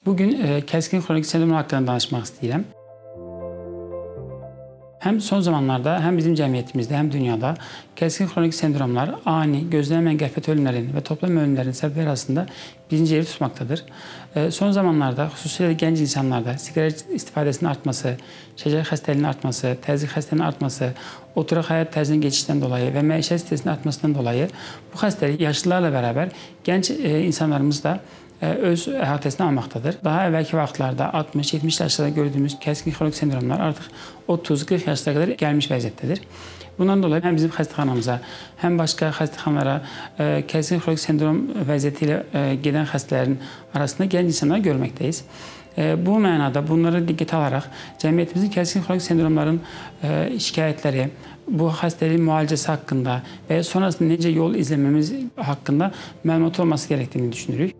Bugün kəskin xronik sendrom haqqında danışmaq istəyirəm. Həm son zamanlarda, həm bizim cəmiyyətimizdə, həm dünyada kəskin xronik sendromlar ani, gözlənilməyən qəflət ölümlərin və toplam ölümlərin səbəbləri arasında birinci yeri tutmaqdadır. Son zamanlarda, xüsusilə gənc insanlarda siqaret istifadəsinin artması, şəkər xəstəliyinin artması, təzyiq xəstəliyinin artması, oturaq həyat tərzinə keçişdən dolayı və məişət stresinin artmasından dolayı bu xəstəlik yaşlılarla bərabər gənc insanlarımız da öz əhatəsini almaqdadır. Daha əvvəlki vaxtlarda 60-70 yaşlarda gördüyümüz kəskin xronik sendromlar artıq 30-40 yaşlara qədər gəlmiş vəziyyətdədir. Bundan dolayı həm bizim xəstəxanamıza, həm başqa xəstəxanalara kəskin xronik sendrom vəziyyəti ilə gedən xəstələrin arasında gənc insanlar görməkdəyiz. Bu mənada bunları diqqətə alaraq cəmiyyətimizin kəskin xronik sendromların şikayətləri, bu xəstəliyin müalicəsi haqqında və ya sonrasında necə yol izləməmiz haqqında məlumat olması gərəkdiyini düşünürük.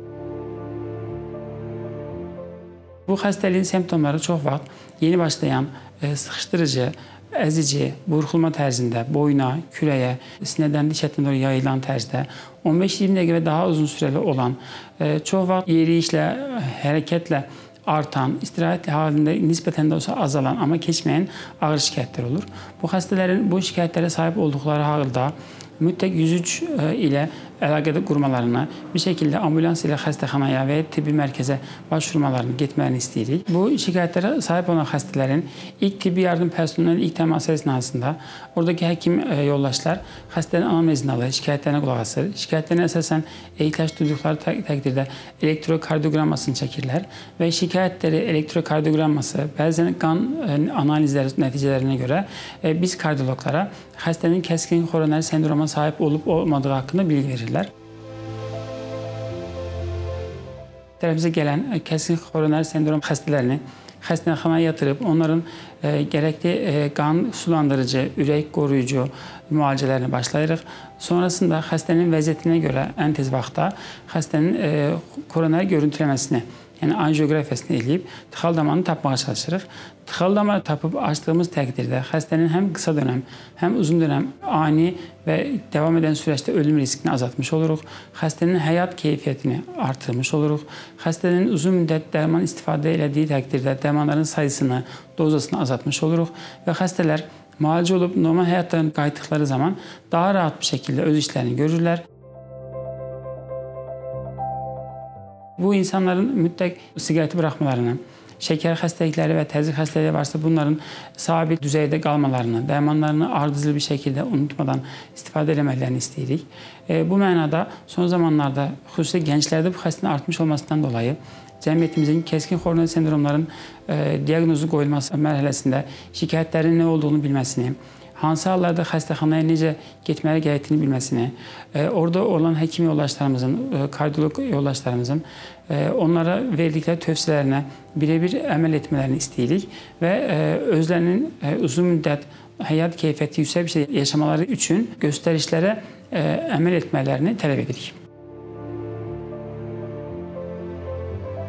Bu xəstəliyin simptomları çox vaxt yeni başlayan sıxışdırıcı, əzici, burxulma tərzində, boyuna, kürəyə, sinədən diş ətinə doğru yayılan tərzdə 15-20 dəqiqə və daha uzun sürəli olan, çox vaxt yeriyişlə, hərəkətlə artan, istirahət halında nisbətən də olsa azalan, amma keçməyən ağır şikayətlər olur. Bu xəstələrin bu şikayətlərə sahib olduqları halda mütləq 103 ilə əlaqədə qurmalarını, bir şəkildə ambulans ilə xəstəxanaya və ya tibbi mərkəzə başvurmalarını getmələrini istəyirik. Bu şikayətlərə sahib olan xəstələrin ilk tibbi yardım personelinin ilk təması əsnasında oradakı həkim yoldaşlar xəstələrin anamnezini alır, şikayətlərinə qulaq asır. Şikayətlərinə əsasən ehtiyac duyduqları təqdirdə elektrokardioqrammasını çəkirlər və şikayətləri, elektrokardioqramması, bəzən qan analizləri nəticələrinə görə biz kardioloqlara xəstənin kəskin xoroner sendroma sahib olub-olmadığı haqqında bilgi verirlər. Tərəfimizə gələn kəskin xoroner sendrom xəstələrini xəstəxanaya yatırıb, onların gərəkli qan sulandırıcı, ürək qoruyucu müalicələrini başlayırıq. Sonrasında xəstənin vəziyyətinə görə ən tez vaxtda xəstənin koroner görüntüləməsini, yəni anjiografiyasını eləyib tıxal damarını tapmağa çalışırıq. Tıxal damarı tapıb açdığımız təqdirdə xəstənin həm qısa dönəm, həm uzun dönəm ani və davam edən süreçdə ölüm riskini azaltmış oluruq. Xəstənin həyat keyfiyyətini artırmış oluruq. Xəstənin uzun müddət dərman istifadə elədiyi təqdirdə dərmanların sayısını, dozasını azaltmış oluruq və xəstələr müalicə olub normal həyatlarına qayıtdıqları zaman daha rahat bir şəkildə öz işlərini görürlər. Bu insanların mütləq siqareti buraxmalarını, şəkər xəstəlikləri və təzyiq xəstəlikləri varsa bunların sabit düzeydə qalmalarını, dərmanlarını ardıcıl bir şəkildə unutmadan istifadə etmələrini istəyirik. Bu mənada son zamanlarda xüsusilə gənclərdə bu xəstəliyin artmış olmasından dolayı cəmiyyətimizin kəskin xoroner sendromların diaqnozu qoyulması mərhələsində şikayətlərin nə olduğunu bilməsini, hansı hallarda xəstəxanaya necə getməli gərəkdiyini bilməsini, orada olan həkim yoldaşlarımızın, kardioloq yoldaşlarımızın onlara verdikləri tövsiyələrinə birə-bir əməl etmələrini istəyirik və özlərinin uzun müddət həyat keyfiyyəti yüksək bir şey yaşamaları üçün göstərişlərə əməl etmələrini tələb edirik.